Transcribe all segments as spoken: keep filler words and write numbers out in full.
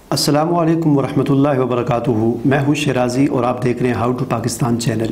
السلام علیکم ورحمۃ اللہ وبرکاتہ۔ میں ہوں شیرازی اور آپ دیکھ رہے ہیں ہاؤ ٹو پاکستان چینل۔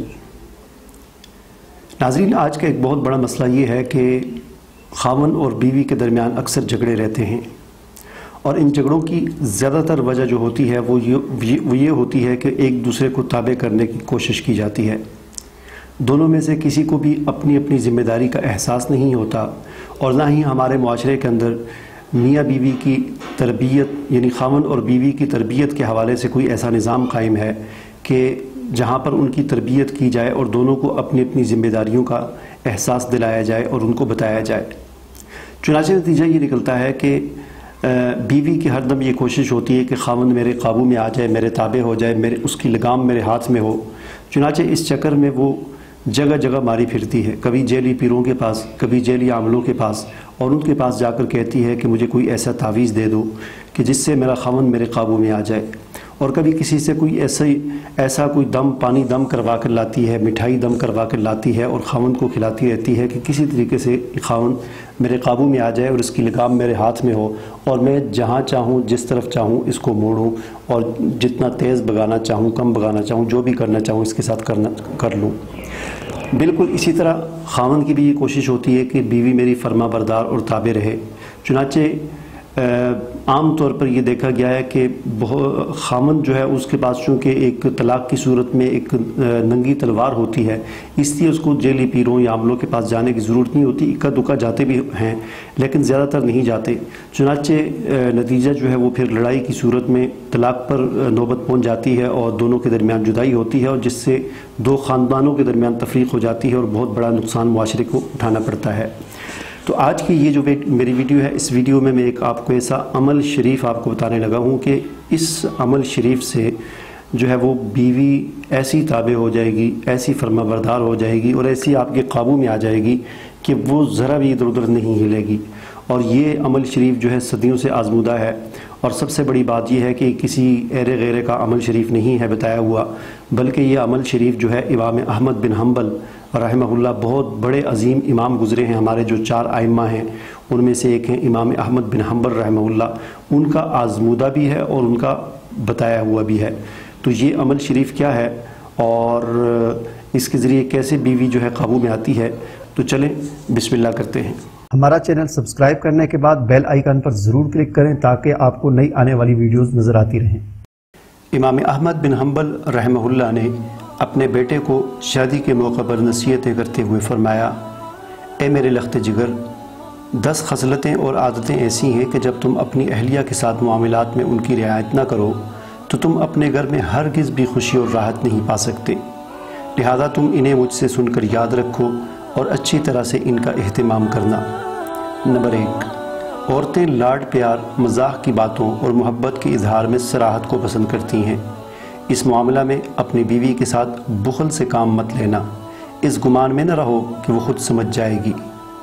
ناظرین، آج کا ایک بہت بڑا مسئلہ یہ ہے کہ خاوند اور بیوی کے درمیان اکثر جھگڑے رہتے ہیں، اور ان جھگڑوں کی زیادہ تر وجہ جو ہوتی ہے وہ یہ وہ یہ ہوتی ہے کہ ایک دوسرے کو تابع کرنے کی کوشش کی جاتی ہے۔ دونوں میں سے کسی کو بھی اپنی اپنی ذمہ داری کا احساس نہیں ہوتا، اور نہ ہی ہمارے معاشرے کے اندر میاں بیوی کی تربیت یعنی خاوند اور بیوی کی تربیت کے حوالے سے کوئی ایسا نظام قائم ہے کہ جہاں پر ان کی تربیت کی جائے اور دونوں کو اپنی اپنی ذمہ داریوں کا احساس دلایا جائے اور ان کو بتایا جائے۔ چنانچہ نتیجہ یہ نکلتا ہے کہ بیوی کی ہر دم یہ کوشش ہوتی ہے کہ خاوند میرے قابو میں آ جائے، میرے تابع ہو جائے، میرے اس کی لگام میرے ہاتھ میں ہو۔ چنانچہ اس چکر میں وہ جگہ جگہ ماری پھرتی ہے، کبھی جیلی پیروں کے پاس، کبھی جیلی عاملوں کے پاس، اور ان کے پاس جا کر کہتی ہے کہ مجھے کوئی ایسا تعویذ دے دو کہ جس سے میرا خاوند میرے قابو میں آ جائے۔ اور کبھی کسی سے کوئی ایسا ایسا کوئی دم پانی دم کروا کر لاتی ہے، مٹھائی دم کروا کر لاتی ہے اور خاوند کو کھلاتی رہتی ہے کہ کسی طریقے سے خاوند میرے قابو میں آ جائے اور اس کی لگام میرے ہاتھ میں ہو، اور میں جہاں چاہوں جس طرف چاہوں اس کو موڑوں، اور جتنا تیز بگانا چاہوں کم بگانا چاہوں جو بھی کرنا چاہوں اس کے ساتھ کرنا کر لوں۔ بالکل اسی طرح خاوند کی بھی یہ کوشش ہوتی ہے کہ بیوی میری فرما بردار اور تابع رہے۔ چنانچہ عام طور پر یہ دیکھا گیا ہے کہ بہت خاوند جو ہے اس کے پاس چونکہ ایک طلاق کی صورت میں ایک ننگی تلوار ہوتی ہے، اس لیے اس کو جیلی پیروں یا عاملوں کے پاس جانے کی ضرورت نہیں ہوتی، اکا دکا جاتے بھی ہیں لیکن زیادہ تر نہیں جاتے۔ چنانچہ نتیجہ جو ہے وہ پھر لڑائی کی صورت میں طلاق پر نوبت پہنچ جاتی ہے اور دونوں کے درمیان جدائی ہوتی ہے، اور جس سے دو خاندانوں کے درمیان تفریق ہو جاتی ہے اور بہت بڑا نقصان معاشرے کو اٹھانا پڑتا ہے۔ تو آج کی یہ جو میری ویڈیو ہے، اس ویڈیو میں میں ایک آپ کو ایسا عمل شریف آپ کو بتانے لگا ہوں کہ اس عمل شریف سے جو ہے وہ بیوی ایسی تابع ہو جائے گی، ایسی فرما بردار ہو جائے گی اور ایسی آپ کے قابو میں آ جائے گی کہ وہ ذرا بھی ادھر ادھر نہیں ہلے گی۔ اور یہ عمل شریف جو ہے صدیوں سے آزمودہ ہے، اور سب سے بڑی بات یہ ہے کہ کسی ایرے غیرے کا عمل شریف نہیں ہے بتایا ہوا، بلکہ یہ عمل شریف جو ہے امام احمد بن حنبل رحمہ اللہ، بہت بڑے عظیم امام گزرے ہیں ہمارے جو چار ائمہ ہیں، ان میں سے ایک ہیں امام احمد بن حنبل رحمہ اللہ، ان کا آزمودہ بھی ہے اور ان کا بتایا ہوا بھی ہے۔ تو یہ عمل شریف کیا ہے اور اس کے ذریعے کیسے بیوی جو ہے قابو میں آتی ہے، تو چلیں بسم اللہ کرتے ہیں۔ ہمارا چینل سبسکرائب کرنے کے بعد بیل آئیکن پر ضرور کلک کریں تاکہ آپ کو نئی آنے والی ویڈیوز نظر آتی رہیں۔ امام احمد بن حنبل رحمہ اللہ نے اپنے بیٹے کو شادی کے موقع پر نصیحتیں کرتے ہوئے فرمایا، اے میرے لخت جگر، دس خصلتیں اور عادتیں ایسی ہیں کہ جب تم اپنی اہلیہ کے ساتھ معاملات میں ان کی رعایت نہ کرو تو تم اپنے گھر میں ہرگز بھی خوشی اور راحت نہیں پا سکتے، لہذا تم انہیں مجھ سے سن کر یاد رکھو اور اچھی طرح سے ان کا اہتمام کرنا۔ نمبر ایک، عورتیں لاڈ پیار، مزاح کی باتوں اور محبت کے اظہار میں صراحت کو پسند کرتی ہیں۔ اس معاملہ میں اپنی بیوی کے ساتھ بخل سے کام مت لینا، اس گمان میں نہ رہو کہ وہ خود سمجھ جائے گی،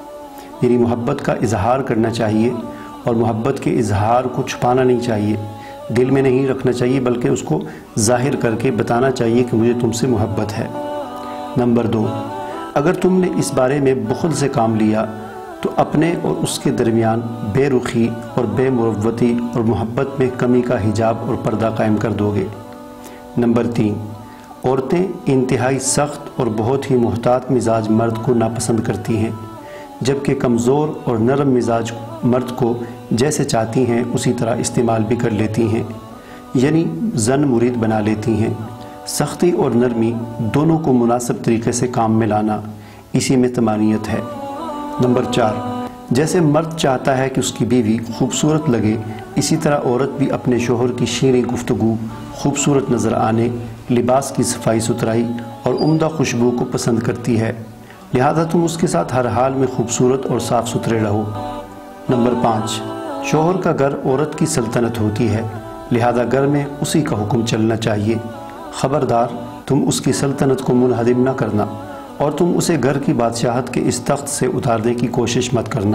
یعنی محبت کا اظہار کرنا چاہیے، اور محبت کے اظہار کو چھپانا نہیں چاہیے، دل میں نہیں رکھنا چاہیے بلکہ اس کو ظاہر کر کے بتانا چاہیے کہ مجھے تم سے محبت ہے۔ نمبر دو، اگر تم نے اس بارے میں بخل سے کام لیا تو اپنے اور اس کے درمیان بے رخی اور بے مروتی اور محبت میں کمی کا حجاب اور پردہ قائم کر دو گے۔ نمبر تین، عورتیں انتہائی سخت اور بہت ہی محتاط مزاج مرد کو ناپسند کرتی ہیں، جبکہ کمزور اور نرم مزاج مرد کو جیسے چاہتی ہیں اسی طرح استعمال بھی کر لیتی ہیں، یعنی زن مرید بنا لیتی ہیں۔ سختی اور نرمی دونوں کو مناسب طریقے سے کام میں لانا، اسی میں تمانیت ہے۔ نمبر چار، جیسے مرد چاہتا ہے کہ اس کی بیوی خوبصورت لگے، اسی طرح عورت بھی اپنے شوہر کی شیریں گفتگو، خوبصورت نظر آنے، لباس کی صفائی ستھرائی اور عمدہ خوشبو کو پسند کرتی ہے، لہذا تم اس کے ساتھ ہر حال میں خوبصورت اور صاف ستھرے رہو۔ نمبر پانچ، شوہر کا گھر عورت کی سلطنت ہوتی ہے، لہذا گھر میں اسی کا حکم چلنا چاہیے، خبردار تم اس کی سلطنت کو منہدم نہ کرنا، اور تم اسے گھر کی بادشاہت کے اس تخت سے اتارنے کی کوشش مت کرنا،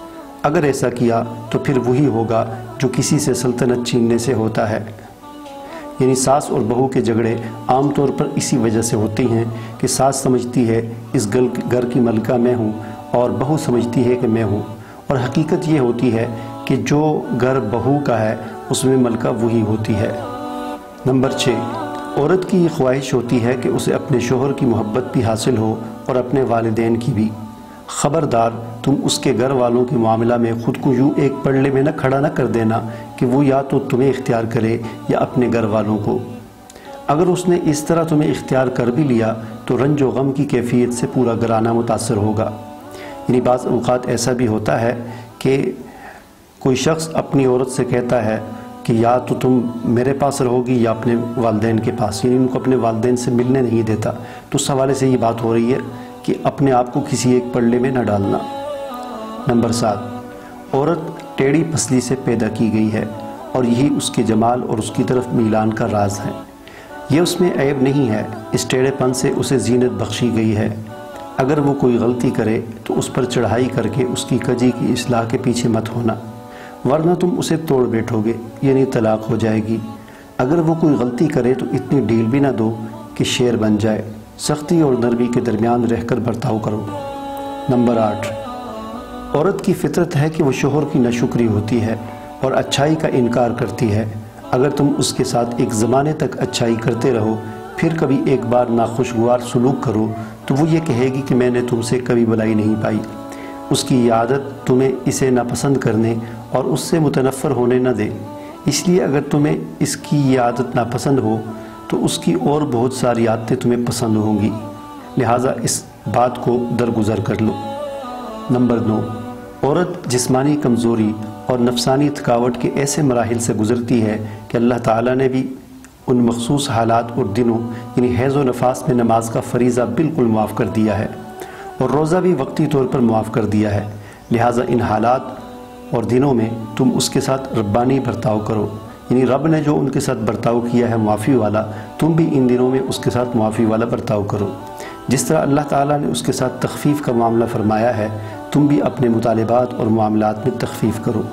اگر ایسا کیا تو پھر وہی ہوگا جو کسی سے سلطنت چھیننے سے ہوتا ہے۔ یعنی ساس اور بہو کے جھگڑے عام طور پر اسی وجہ سے ہوتی ہیں کہ ساس سمجھتی ہے اس گھر کی ملکہ میں ہوں اور بہو سمجھتی ہے کہ میں ہوں، اور حقیقت یہ ہوتی ہے کہ جو گھر بہو کا ہے اس میں ملکہ وہی ہوتی ہے۔ نمبر چھ، عورت کی یہ خواہش ہوتی ہے کہ اسے اپنے شوہر کی محبت بھی حاصل ہو اور اپنے والدین کی بھی۔ خبردار، تم اس کے گھر والوں کے معاملہ میں خود کو یوں ایک پلڑے میں نہ کھڑا نہ کر دینا کہ وہ یا تو تمہیں اختیار کرے یا اپنے گھر والوں کو۔ اگر اس نے اس طرح تمہیں اختیار کر بھی لیا تو رنج و غم کی کیفیت سے پورا گھرانہ متاثر ہوگا۔ یعنی بعض اوقات ایسا بھی ہوتا ہے کہ کوئی شخص اپنی عورت سے کہتا ہے کہ یا تو تم میرے پاس رہو گی یا اپنے والدین کے پاس، یعنی ان کو اپنے والدین سے ملنے نہیں دیتا۔ تو اس حوالے سے یہ بات ہو رہی ہے کہ اپنے آپ کو کسی ایک پلڑے میں نہ ڈالنا۔ نمبر سات، عورت ٹیڑھی پسلی سے پیدا کی گئی ہے اور یہی اس کے جمال اور اس کی طرف میلان کا راز ہے۔ یہ اس میں عیب نہیں ہے، اس ٹیڑھے پن سے اسے زینت بخشی گئی ہے۔ اگر وہ کوئی غلطی کرے تو اس پر چڑھائی کر کے اس کی کجی کی اصلاح کے پیچھے مت ہونا، ورنہ تم اسے توڑ بیٹھو گے، یعنی طلاق ہو جائے گی۔ اگر وہ کوئی غلطی کرے تو اتنی ڈھیل بھی نہ دو کہ شیر بن جائے، سختی اور نرمی کے درمیان رہ کر برتاؤ کرو۔ نمبر آٹھ، عورت کی فطرت ہے کہ وہ شوہر کی ناشکری ہوتی ہے اور اچھائی کا انکار کرتی ہے۔ اگر تم اس کے ساتھ ایک زمانے تک اچھائی کرتے رہو، پھر کبھی ایک بار ناخوشگوار سلوک کرو تو وہ یہ کہے گی کہ میں نے تم سے کبھی بلائی نہیں پائی۔ اس کی یہ عادت تمہیں اسے ناپسند کرنے اور اس سے متنفر ہونے نہ دے۔ اس لیے اگر تمہیں اس کی یہ عادت ناپسند ہو تو اس کی اور بہت ساری عادتیں تمہیں پسند ہوں گی، لہٰذا اس بات کو درگزر کر لو۔ نمبر نو، عورت جسمانی کمزوری اور نفسانی تھکاوٹ کے ایسے مراحل سے گزرتی ہے کہ اللہ تعالیٰ نے بھی ان مخصوص حالات اور دنوں یعنی حیض و نفاس میں نماز کا فریضہ بالکل معاف کر دیا ہے اور روزہ بھی وقتی طور پر معاف کر دیا ہے، لہٰذا ان حالات اور دنوں میں تم اس کے ساتھ ربانی برتاؤ کرو، یعنی رب نے جو ان کے ساتھ برتاؤ کیا ہے معافی والا، تم بھی ان دنوں میں اس کے ساتھ معافی والا برتاؤ کرو۔ جس طرح اللہ تعالیٰ نے اس کے ساتھ تخفیف کا معاملہ فرمایا ہے، تم بھی اپنے مطالبات اور معاملات میں تخفیف کرو۔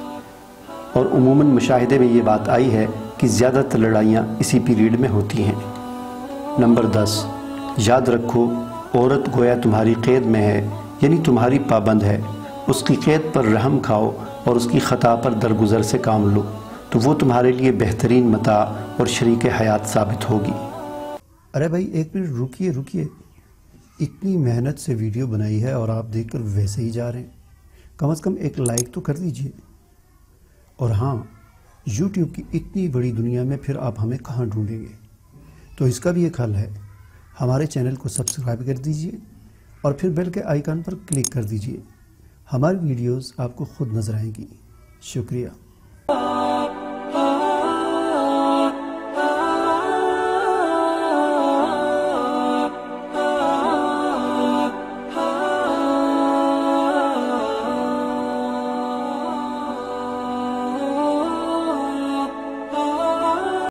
اور عموماً مشاہدے میں یہ بات آئی ہے کہ زیادہ تر لڑائیاں اسی پیریڈ میں ہوتی ہیں۔ نمبر دس، یاد رکھو عورت گویا تمہاری قید میں ہے، یعنی تمہاری پابند ہے۔ اس کی قید پر رحم کھاؤ اور اس کی خطا پر درگزر سے کام لو، تو وہ تمہارے لیے بہترین متاع اور شریک حیات ثابت ہوگی۔ ارے بھائی ایک منٹ رکیے رکیے، اتنی محنت سے ویڈیو بنائی ہے اور آپ دیکھ کر ویسے ہی جا رہے ہیں، کم از کم ایک لائک تو کر دیجئے۔ اور ہاں، یوٹیوب کی اتنی بڑی دنیا میں پھر آپ ہمیں کہاں ڈھونڈیں گے؟ تو اس کا بھی ایک حل ہے، ہمارے چینل کو سبسکرائب کر دیجئے اور پھر بیل کے آئیکن پر کلک کر دیجئے، ہماری ویڈیوز آپ کو خود نظر آئیں گی۔ شکریہ۔